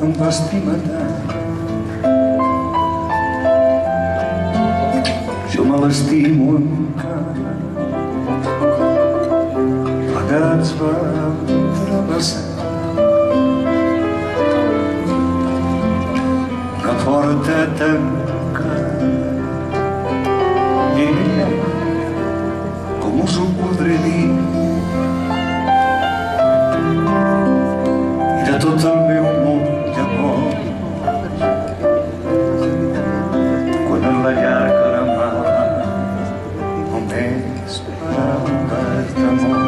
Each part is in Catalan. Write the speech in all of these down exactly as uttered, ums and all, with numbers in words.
em va estimar tant. Jo me l'estimo encara. Plegats vam travessar una porta tancada. Ella, com us ho podré dir, era tot el meu món llavors, quan en la llar cremava només paraules d'amor.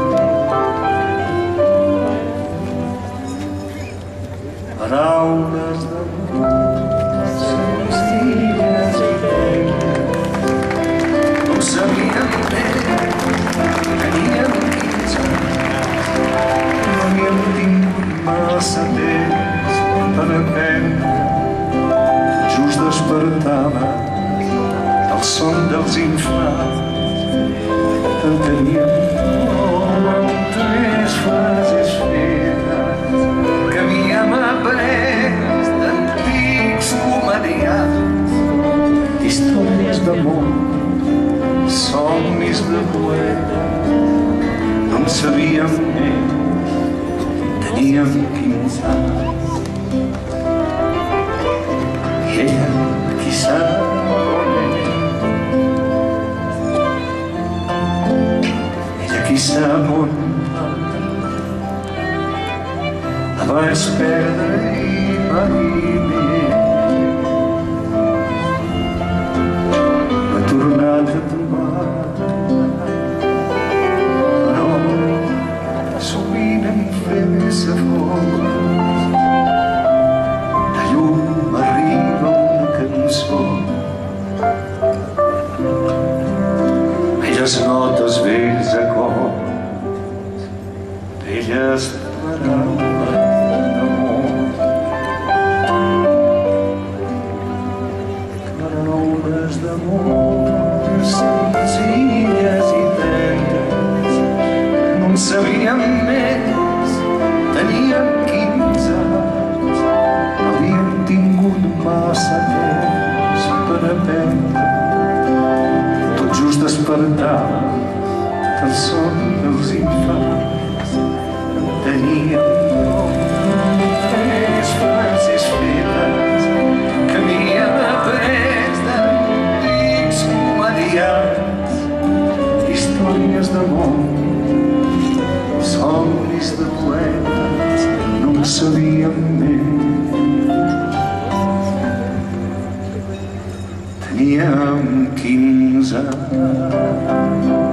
Paraules d'amor senzilles i belles, no ho sabíem bé, teníem quinze anys, no havíem tingut massa temps per aprendre. Just despertava del son dels infants, en teníem amb tres frases fetes que havíem après d'antics comediants, històries d'amor, somnis de poeta. No en sabíem més, teníem quinze anys. I ella, qui sap on és, ella qui sap on va, la vaig perdre i mai més m'ha tornat a trobar. Però sovint em fa més a fons, de llum arriba una cançó, velles notes, vells acords, velles paraules d'amor. Paraules d'amor senzilles i tendres, no en sabíem més, teníem quinze anys, no havíem tingut massa temps per aprendre. Tot just despertava del son dels infants, teníem tres frases fetes que havíem après d'antics comediants, històries d'amor, somnis de poetes. No en sabíem més, teníem quinze anys.